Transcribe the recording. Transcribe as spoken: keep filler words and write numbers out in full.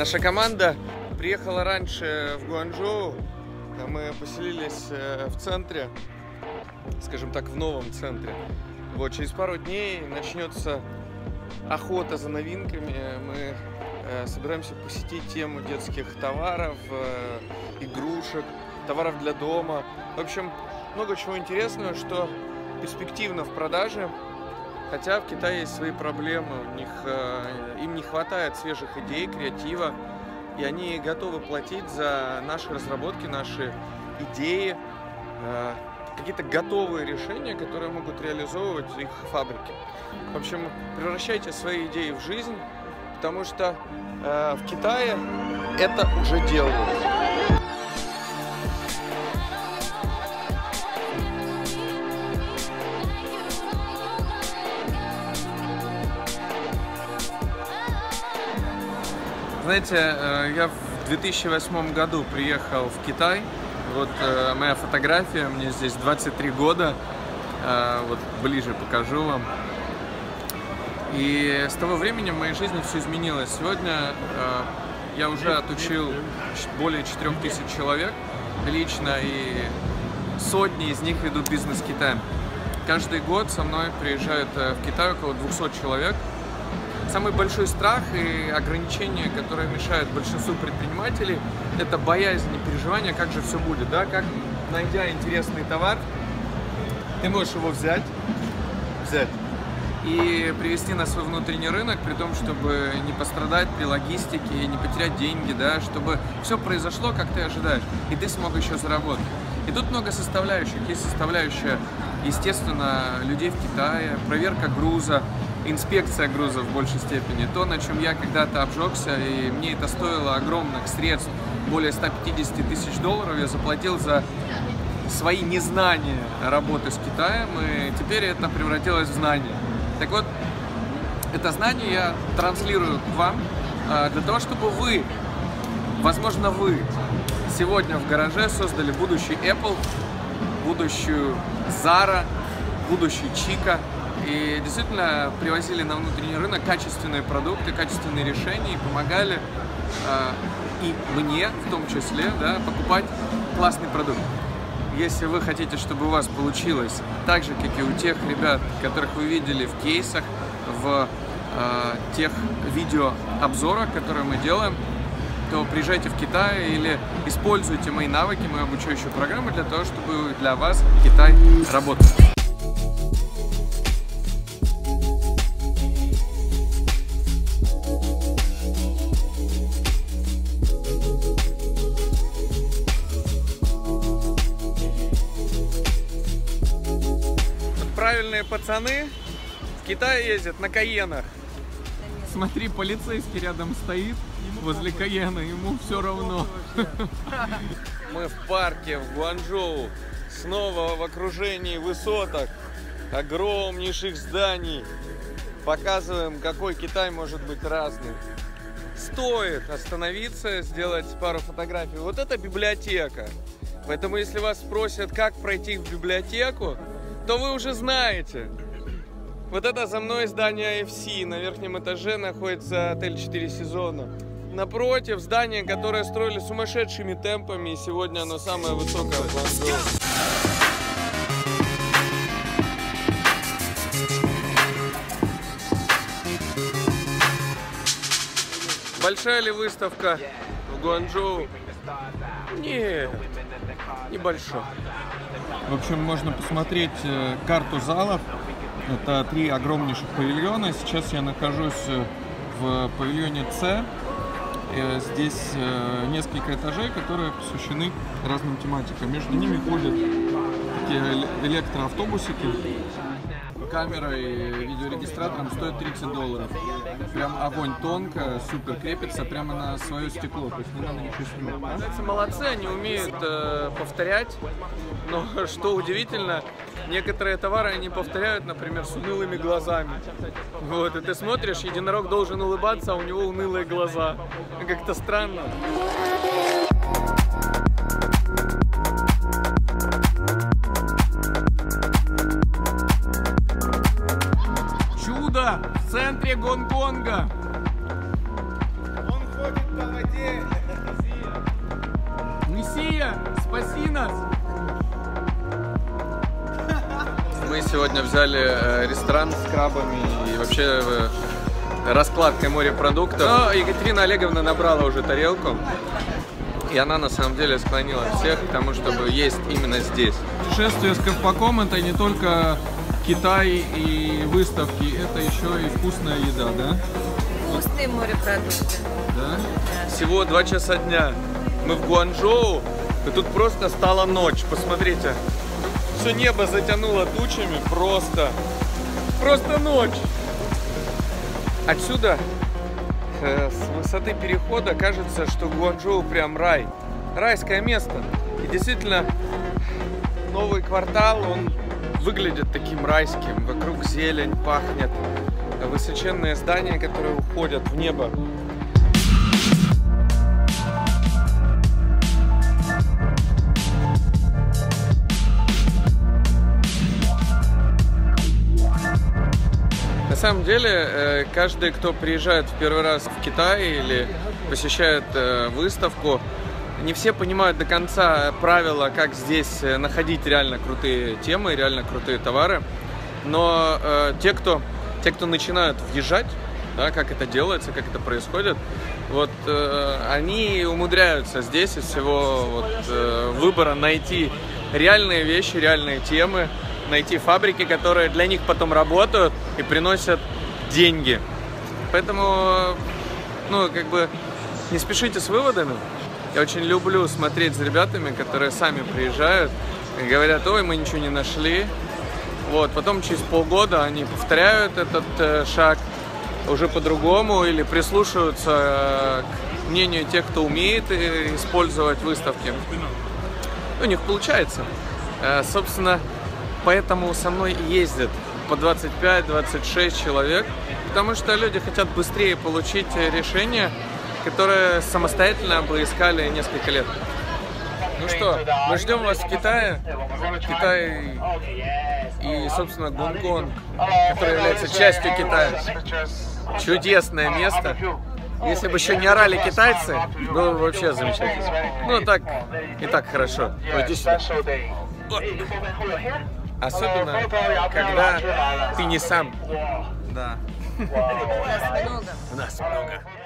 Наша команда приехала раньше в Гуанчжоу. Мы поселились в центре, скажем так, в новом центре. Вот, через пару дней начнется охота за новинками. Мы э, собираемся посетить тему детских товаров, э, игрушек, товаров для дома. В общем, много чего интересного, что перспективно в продаже. Хотя в Китае есть свои проблемы, у них, э, им не хватает свежих идей, креатива. И они готовы платить за наши разработки, наши идеи, э, какие-то готовые решения, которые могут реализовывать их фабрики. В общем, превращайте свои идеи в жизнь, потому что э, в Китае это уже делают. Знаете, я в две тысячи восьмом году приехал в Китай. Вот э, моя фотография, мне здесь двадцать три года. Э, вот ближе покажу вам. И с того времени в моей жизни все изменилось. Сегодня э, я уже отучил более четырёх тысяч человек лично, и сотни из них ведут бизнес Китая. Каждый год со мной приезжают в Китай около двухсот человек. Самый большой страх и ограничения, которые мешают большинству предпринимателей, это боязнь и переживание, как же все будет, да, как, найдя интересный товар, ты можешь его взять, взять и привести на свой внутренний рынок, при том, чтобы не пострадать при логистике, не потерять деньги, да, чтобы все произошло, как ты ожидаешь, и ты смог еще заработать. И тут много составляющих. Есть составляющая, естественно, людей в Китае, проверка груза, инспекция груза в большей степени. То, на чем я когда-то обжегся, и мне это стоило огромных средств, более ста пятидесяти тысяч долларов я заплатил за свои незнания работы с Китаем, и теперь это превратилось в знание. Так вот, это знание я транслирую к вам для того, чтобы вы, возможно, вы сегодня в гараже создали будущий Apple, будущую Zara, будущий Chica. И действительно привозили на внутренний рынок качественные продукты, качественные решения и помогали э, и мне в том числе, да, покупать классный продукт. Если вы хотите, чтобы у вас получилось так же, как и у тех ребят, которых вы видели в кейсах, в э, тех видеообзорах, которые мы делаем, то приезжайте в Китай или используйте мои навыки, мою обучающую программу для того, чтобы для вас Китай работал. Правильные пацаны в Китае ездят на Каенах. Смотри, полицейский рядом стоит возле Каена, ему все равно. Мы в парке в Гуанчжоу, снова в окружении высоток, огромнейших зданий. Показываем, какой Китай может быть разный. Стоит остановиться, сделать пару фотографий. Вот это библиотека. Поэтому, если вас спросят, как пройти в библиотеку, то вы уже знаете. Вот это за мной здание эй эф си. На верхнем этаже находится отель четыре сезона. Напротив здание, которое строили сумасшедшими темпами, и сегодня оно самое высокое в Гуанчжоу. Большая ли выставка в Гуанчжоу? Нет, небольшой. В общем, можно посмотреть карту залов. Это три огромнейших павильона. Сейчас я нахожусь в павильоне С. Здесь несколько этажей, которые посвящены разным тематикам. Между ними ходят такие электроавтобусики. Камера и видеорегистратором стоит тридцать долларов. Прям огонь тонко, супер крепится прямо на свое стекло, то есть не надо ничего снимать. Молодцы, они умеют э, повторять, но что удивительно, некоторые товары они повторяют, например, с унылыми глазами. Вот, и ты смотришь, единорог должен улыбаться, а у него унылые глаза. Как-то странно. Чудо в центре Гонконга. Он ходит по воде. Китая, спаси нас! Мы сегодня взяли ресторан с крабами и вообще раскладкой морепродуктов. Но Екатерина Олеговна набрала уже тарелку, и она на самом деле склонила всех к тому, чтобы есть именно здесь. Путешествие с Ковпаком — это не только Китай и выставки, это еще и вкусная еда, да? Вкусные морепродукты. Да? Всего два часа дня. Мы в Гуанчжоу, и тут просто стала ночь. Посмотрите. Все небо затянуло тучами, просто, просто ночь. Отсюда, э, с высоты перехода, кажется, что Гуанчжоу прям рай. Райское место. И действительно, новый квартал, он выглядит таким райским. Вокруг зелень, пахнет. Высоченные здания, которые уходят в небо. На самом деле, каждый, кто приезжает в первый раз в Китай или посещает выставку, не все понимают до конца правила, как здесь находить реально крутые темы, реально крутые товары. Но э, те, кто, те, кто начинают въезжать, да, как это делается, как это происходит, вот э, они умудряются здесь из всего вот, э, выбора найти реальные вещи, реальные темы, найти фабрики, которые для них потом работают и приносят деньги. Поэтому, ну, как бы, не спешите с выводами. Я очень люблю смотреть с ребятами, которые сами приезжают и говорят: ой, мы ничего не нашли. Вот, потом через полгода они повторяют этот э, шаг уже по-другому или прислушиваются э, к мнению тех, кто умеет э, использовать выставки. У них получается. Э, собственно, поэтому со мной ездят по двадцать пять — двадцать шесть человек, потому что люди хотят быстрее получить решение, которое самостоятельно бы искали несколько лет. Ну что, мы ждем вас в Китае. Китай и, собственно, Гонконг, который является частью Китая. Чудесное место. Если бы еще не орали китайцы, было бы вообще замечательно. Ну так, и так хорошо. Вот здесь. Особенно, когда ты не сам. Да. Нас много. Нас много.